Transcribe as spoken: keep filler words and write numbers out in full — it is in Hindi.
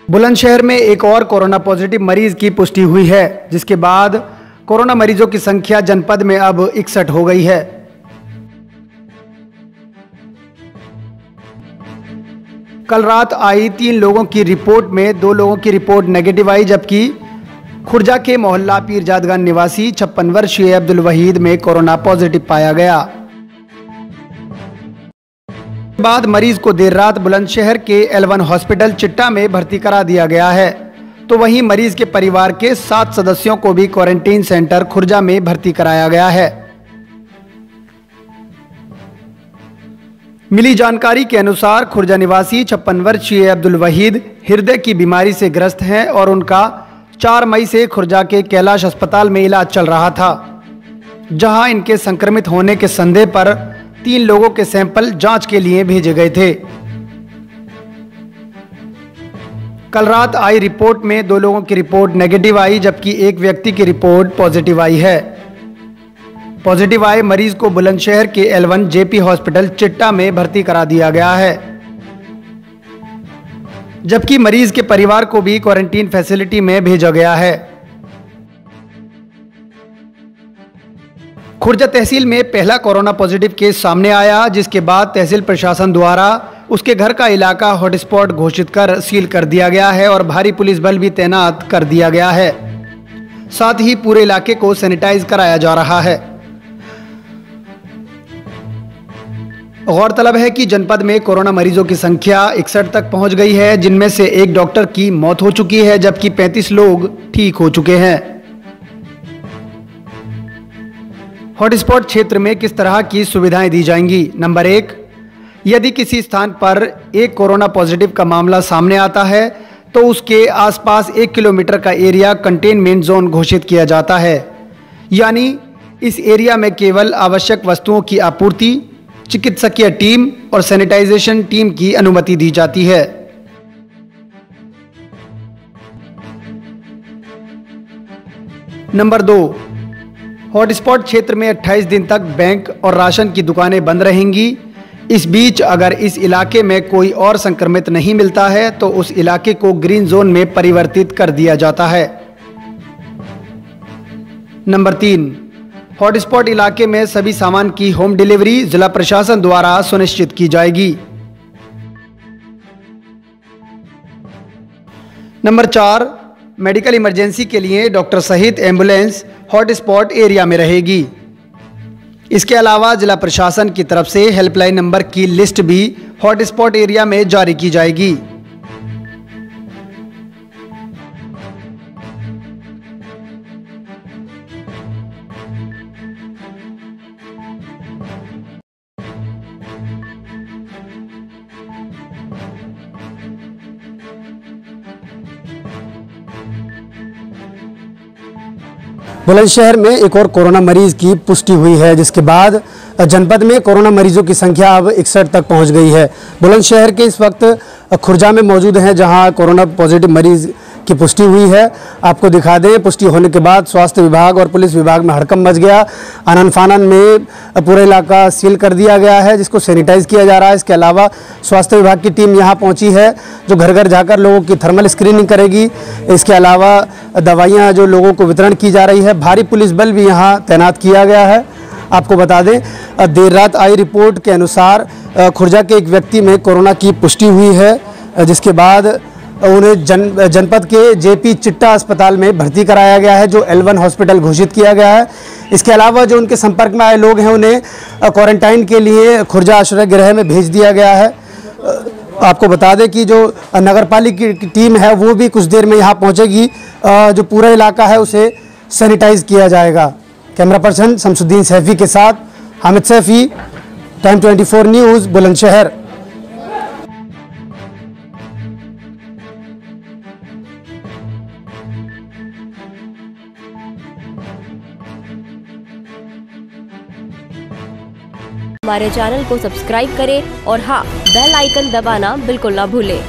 बुलंदशहर में एक और कोरोना पॉजिटिव मरीज की पुष्टि हुई है, जिसके बाद कोरोना मरीजों की संख्या जनपद में अब इकसठ हो गई है। कल रात आई तीन लोगों की रिपोर्ट में दो लोगों की रिपोर्ट नेगेटिव आई, जबकि खुर्जा के मोहल्ला पीरजादगान निवासी छप्पन वर्षीय अब्दुल वहीद में कोरोना पॉजिटिव पाया गया। बाद मरीज को देर रात बुलंदशहर के एल वन हॉस्पिटल चिट्टा में भर्ती करा दिया गया है। तो वहीं मरीज के परिवार के सात सदस्यों को भी क्वारंटीन सेंटर खुर्जा में भर्ती कराया गया है। मिली जानकारी के अनुसार खुर्जा निवासी छप्पन वर्षीय अब्दुल वहीद हृदय की बीमारी से ग्रस्त हैं और उनका चार मई से खुर्जा के कैलाश अस्पताल में इलाज चल रहा था, जहां इनके संक्रमित होने के संदेह पर तीन लोगों के सैंपल जांच के लिए भेजे गए थे। कल रात आई रिपोर्ट में दो लोगों की रिपोर्ट नेगेटिव आई, जबकि एक व्यक्ति की रिपोर्ट पॉजिटिव आई है। पॉजिटिव आए मरीज को बुलंदशहर के एल वन जेपी हॉस्पिटल चिट्टा में भर्ती करा दिया गया है, जबकि मरीज के परिवार को भी क्वारंटीन फैसिलिटी में भेजा गया है। खुर्जा तहसील में पहला कोरोना पॉजिटिव केस सामने आया, जिसके बाद तहसील प्रशासन द्वारा उसके घर का इलाका हॉटस्पॉट घोषित कर सील कर दिया गया है और भारी पुलिस बल भी तैनात कर दिया गया है। साथ ही पूरे इलाके को सैनिटाइज कराया जा रहा है। गौरतलब है कि जनपद में कोरोना मरीजों की संख्या इकसठ तक पहुंच गई है, जिनमें से एक डॉक्टर की मौत हो चुकी है, जबकि पैंतीस लोग ठीक हो चुके हैं। हॉटस्पॉट क्षेत्र में किस तरह की सुविधाएं दी जाएंगी? नंबर एक, यदि किसी स्थान पर एक कोरोना पॉजिटिव का मामला सामने आता है तो उसके आसपास एक किलोमीटर का एरिया कंटेनमेंट जोन घोषित किया जाता है, यानी इस एरिया में केवल आवश्यक वस्तुओं की आपूर्ति, चिकित्सकीय टीम और सैनिटाइजेशन टीम की अनुमति दी जाती है। नंबर दो, हॉटस्पॉट क्षेत्र में अट्ठाईस दिन तक बैंक और राशन की दुकानें बंद रहेंगी। इस बीच अगर इस इलाके में कोई और संक्रमित नहीं मिलता है तो उस इलाके को ग्रीन जोन में परिवर्तित कर दिया जाता है। नंबर तीन, हॉटस्पॉट इलाके में सभी सामान की होम डिलीवरी जिला प्रशासन द्वारा सुनिश्चित की जाएगी। नंबर चार, मेडिकल इमरजेंसी के लिए डॉक्टर सहित एम्बुलेंस हॉटस्पॉट एरिया में रहेगी। इसके अलावा जिला प्रशासन की तरफ से हेल्पलाइन नंबर की लिस्ट भी हॉटस्पॉट एरिया में जारी की जाएगी। बुलंदशहर में एक और कोरोना मरीज की पुष्टि हुई है, जिसके बाद जनपद में कोरोना मरीजों की संख्या अब इकसठ तक पहुंच गई है। बुलंदशहर के इस वक्त खुर्जा में मौजूद हैं, जहां कोरोना पॉजिटिव मरीज की पुष्टि हुई है। आपको दिखा दें, पुष्टि होने के बाद स्वास्थ्य विभाग और पुलिस विभाग में हड़कंप मच गया। आनन फानन में पूरा इलाका सील कर दिया गया है, जिसको सैनिटाइज किया जा रहा है। इसके अलावा स्वास्थ्य विभाग की टीम यहां पहुंची है, जो घर घर जाकर लोगों की थर्मल स्क्रीनिंग करेगी। इसके अलावा दवाइयां जो लोगों को वितरण की जा रही है। भारी पुलिस बल भी यहाँ तैनात किया गया है। आपको बता दें, देर रात आई रिपोर्ट के अनुसार खुर्जा के एक व्यक्ति में कोरोना की पुष्टि हुई है, जिसके बाद उन्हें जन जनपद के जेपी चिट्टा अस्पताल में भर्ती कराया गया है, जो एल वन हॉस्पिटल घोषित किया गया है। इसके अलावा जो उनके संपर्क में आए लोग हैं, उन्हें क्वारंटाइन के लिए खुर्जा आश्रय गृह में भेज दिया गया है। आपको बता दें कि जो नगर पालिका की टीम है वो भी कुछ देर में यहाँ पहुँचेगी। जो पूरा इलाका है उसे सैनिटाइज किया जाएगा। कैमरा पर्सन शमसुद्दीन सैफी के साथ Hamid Saifi, time twenty four news, Bulandshahr. हमारे चैनल को सब्सक्राइब करें और हाँ, बेल आइकन दबाना बिल्कुल ना भूलें।